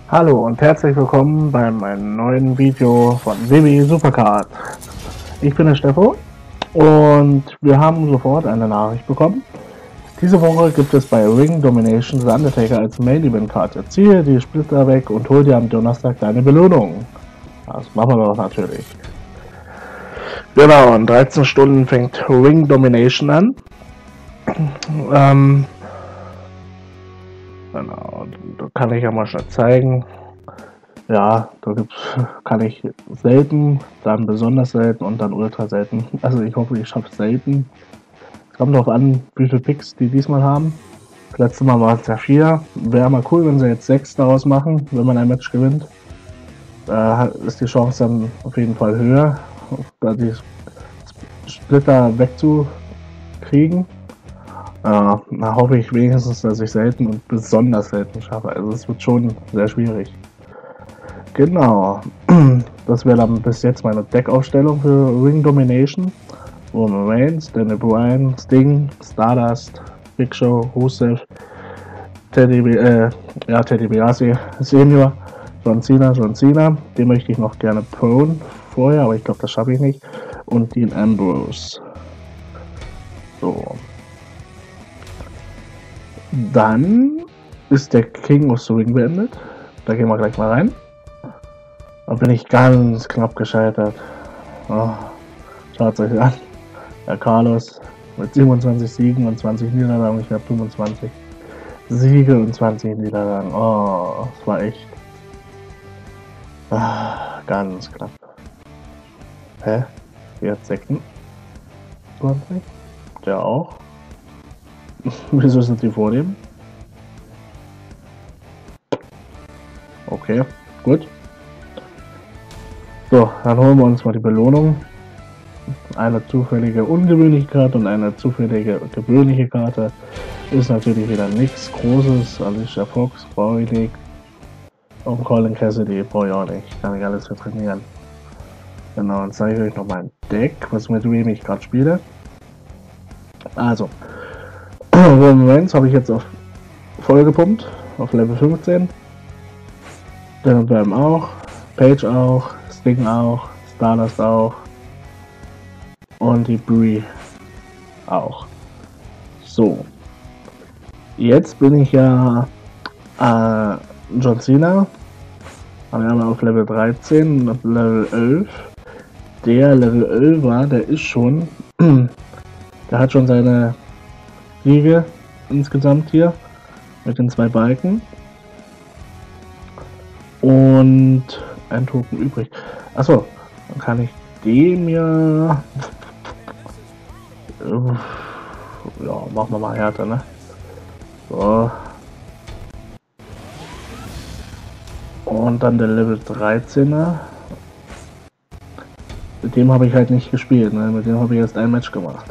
Hallo und herzlich willkommen bei meinem neuen Video von WW Supercard. Ich bin der Steffo und wir haben sofort eine Nachricht bekommen. Diese Woche gibt es bei Ring Domination The Undertaker als Main Event Karte. Ziehe die Splitter weg und hol dir am Donnerstag deine Belohnung. Das machen wir doch natürlich. Genau, in 13 Stunden fängt Ring Domination an. Genau, da kann ich ja mal schnell zeigen. Ja, kann ich selten, dann besonders selten und dann ultra selten. Also ich hoffe, ich schaffe es selten. Es kommt darauf an, wie viele Picks die diesmal haben. Das letzte Mal waren es ja 4. Wäre mal cool, wenn sie jetzt 6 daraus machen, wenn man ein Match gewinnt. Ist die Chance dann auf jeden Fall höher, da die Splitter wegzukriegen. Da hoffe ich wenigstens, dass ich selten und besonders selten schaffe. Also es wird schon sehr schwierig. Genau, das wäre dann bis jetzt meine Deckaufstellung für Ring Domination. Roman Reigns, Daniel Bryan, Sting, Stardust, Big Show, Rusev, Teddy DiBiase Senior, John Cena, den möchte ich noch gerne prone vorher, aber ich glaube, das schaffe ich nicht. Und Dean Ambrose. So. Dann ist der King of the Ring beendet. Da gehen wir gleich mal rein. Da bin ich ganz knapp gescheitert. Oh, schaut euch an. Der Carlos mit 27 Siegen und 20 Niederlagen. Ich habe 25 Siege und 20 Niederlagen. Oh, das war echt ganz knapp. Hä? Wie hat 26? Der auch. Wieso sind die vor dem? Okay, gut. So, dann holen wir uns mal die Belohnung. Eine zufällige ungewöhnliche Karte und eine zufällige gewöhnliche Karte. Ist natürlich wieder nichts Großes. Alicia Fox brauche ich nicht. Und Colin Cassidy brauche ich auch nicht. Kann ich alles für trainieren. Genau, dann zeige ich euch noch mein Deck, was mit wem ich gerade spiele. Also, Roman Reigns habe ich jetzt auf voll gepumpt, auf Level 15. Daniel Bryan auch, Page auch, Sting auch, Stardust auch und die Brie auch. So, jetzt bin ich ja John Cena, haben wir auf Level 13 und auf Level 11. Der Level 11 war, der ist schon, der hat schon seine Siege insgesamt hier mit den 2 Balken. Und ein Token übrig. Achso, dann kann ich dem ja. Ja, machen wir mal härter, ne? So. Und dann der Level 13er. Mit dem habe ich halt nicht gespielt, ne? Mit dem habe ich erst ein Match gemacht.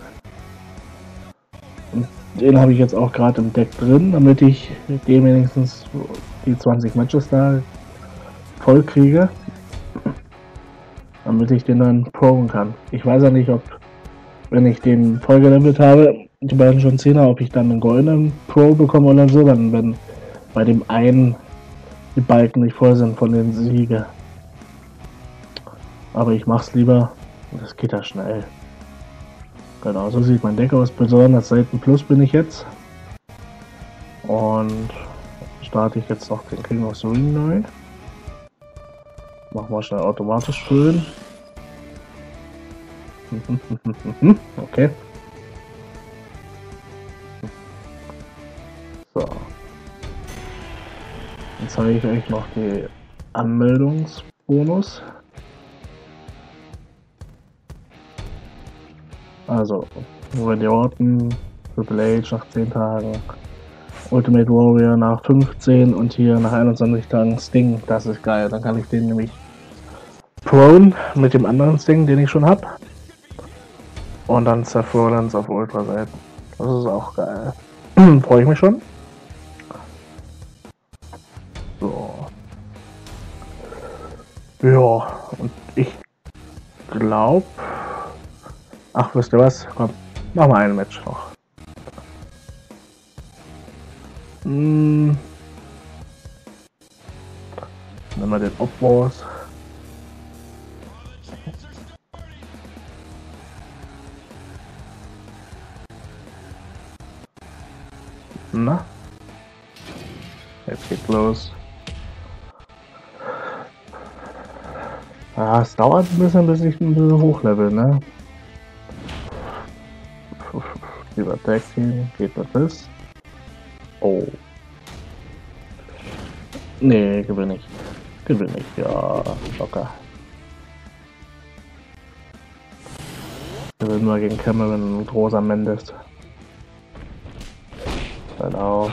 Und den habe ich jetzt auch gerade im Deck drin, damit ich dem wenigstens die 20 Matches da voll kriege, damit ich den dann proben kann. Ich weiß ja nicht, ob, wenn ich den voll gelevelt habe, die beiden John Cena, ob ich dann einen goldenen Pro bekomme oder so, dann wenn bei dem einen die Balken nicht voll sind von den Siege. Aber ich mach's lieber, das geht ja schnell. Genau, so sieht mein Deck aus, besonders selten Plus bin ich jetzt. Und starte ich jetzt noch den King of the Ring neu. Machen wir schnell automatisch füllen. Okay. So. Dann zeige ich euch noch die Anmeldungsbonus. Also, Randy Orton, Triple H nach 10 Tagen, Ultimate Warrior nach 15 und hier nach 21 Tagen Sting. Das ist geil. Dann kann ich den nämlich prone mit dem anderen Sting, den ich schon habe. Und dann Seth Rollins auf Ultra selten. Das ist auch geil. Freue ich mich schon. So. Ja, und ich glaube. Ach, wisst ihr was? Komm, machen wir ein Match noch. Nehmen wir den Obwars. Na? Jetzt geht's los. Ah, es dauert ein bisschen, bis ich ein bisschen hochlevel, ne? Lieber Tag Team, geht das? Oh. Nee, gewinne ich. Gewinne ich, ja, locker. Gewinnen wir gegen Cameron und Rosa Mendes. Genau.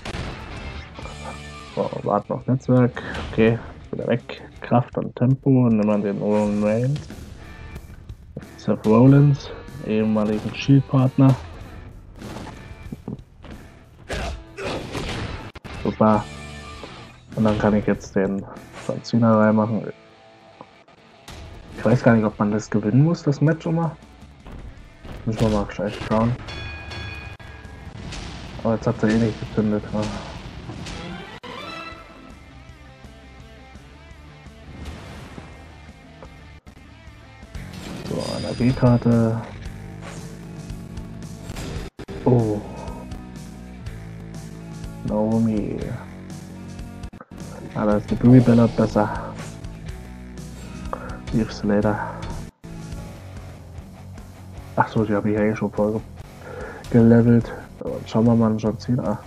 So, warten auf Netzwerk. Okay, wieder weg. Kraft und Tempo. Und nehmen wir den Roman Reigns. Seth Rollins, ehemaligen Shield-Partner. Super. Und dann kann ich jetzt den John Cena reinmachen. Ich weiß gar nicht, ob man das gewinnen muss, das Match immer. Müssen wir mal gleich schauen. Aber jetzt hat er eh nicht gezündet. Ne? So, eine B-Karte. Oh. Naomi. Ah, da ist die Brie Bella besser. Eve Slater. Achso, die habe ich ja eh schon voll gelevelt. Und schauen wir mal an John Cena.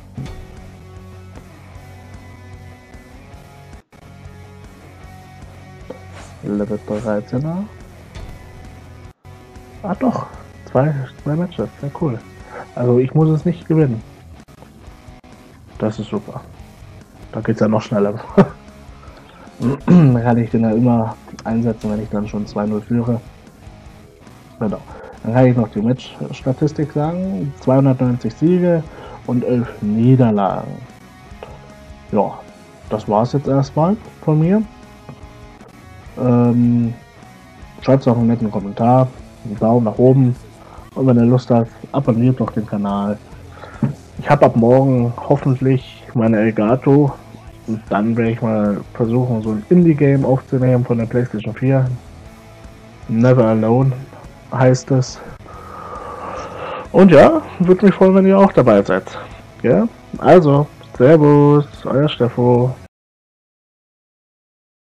Level 13er. Ah doch, zwei Matches, sehr cool. Also ich muss es nicht gewinnen. Das ist super. Da geht's ja noch schneller. Dann kann ich den ja immer einsetzen, wenn ich dann schon 2-0 führe. Genau. Dann kann ich noch die Match-Statistik sagen. 290 Siege und 11 Niederlagen. Ja, das war's jetzt erstmal von mir. Schreibt auch einen netten Kommentar, einen Daumen nach oben. Und wenn ihr Lust habt, abonniert doch den Kanal. Ich habe ab morgen hoffentlich meine Elgato. Und dann werde ich mal versuchen, so ein Indie-Game aufzunehmen von der PlayStation 4. Never Alone heißt es. Und ja, würde mich freuen, wenn ihr auch dabei seid. Ja? Also, Servus, euer Steffo.